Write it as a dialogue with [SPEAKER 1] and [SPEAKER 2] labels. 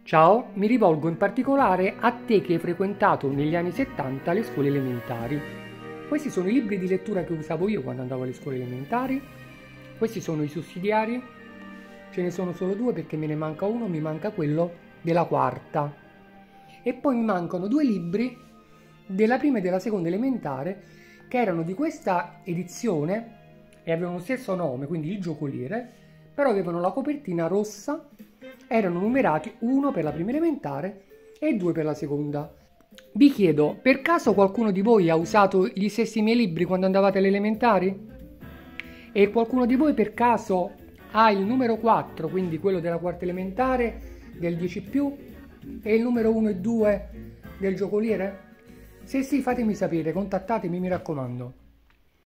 [SPEAKER 1] Ciao, mi rivolgo in particolare a te che hai frequentato negli anni 70 le scuole elementari. Questi sono i libri di lettura che usavo io quando andavo alle scuole elementari. Questi sono i sussidiari. Ce ne sono solo due perché me ne manca uno, mi manca quello della quarta. E poi mi mancano due libri della prima e della seconda elementare che erano di questa edizione e avevano lo stesso nome, quindi Il Giocoliere, però avevano la copertina rossa, erano numerati 1 per la prima elementare e 2 per la seconda. Vi chiedo, per caso qualcuno di voi ha usato gli stessi miei libri quando andavate alle elementari? E qualcuno di voi per caso ha il numero 4, quindi quello della quarta elementare, del 10 più, e il numero 1 e 2 del Giocoliere? Se sì, fatemi sapere, contattatemi, mi raccomando.